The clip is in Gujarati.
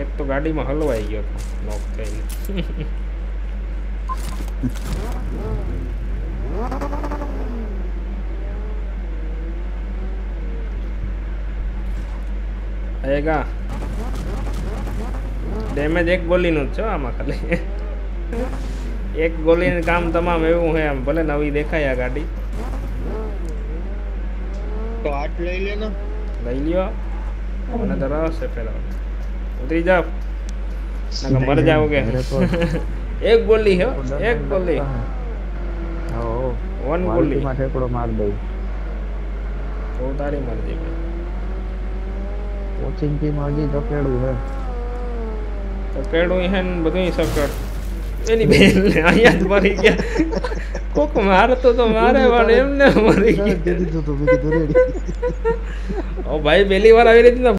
એક તો ગાડીમાં હલવાઈ ગયો હતો નોક થઈને. આયેગા ડેમેજ એક ગોલીનું જ છે આમાં ખાલી. એક ગોલીનું કામ તમામ એવું છે. આમ ભલે નવી દેખાય આ ગાડી તો આટ લઈ લે ને. લઈ લ્યો મને તો રસ છે. પેલા ઉતરી જાવ ના મર જાઓગે. એક ગોલી હો એક ગોલી. વન ગોલી માં ઠેકડો માર દઉં તો તારી મરજી ભાઈ. કોચિંગ ટીમ હજી તકેડું છે. તો કેડું હે ને બધું સકડ એની બેન અહીંયા જ મરી ગયા. કોક મારતો તો મારે પણ એમને મરી ગયા. ઓ ભાઈ પહેલી વાર આવી રહી હતી ને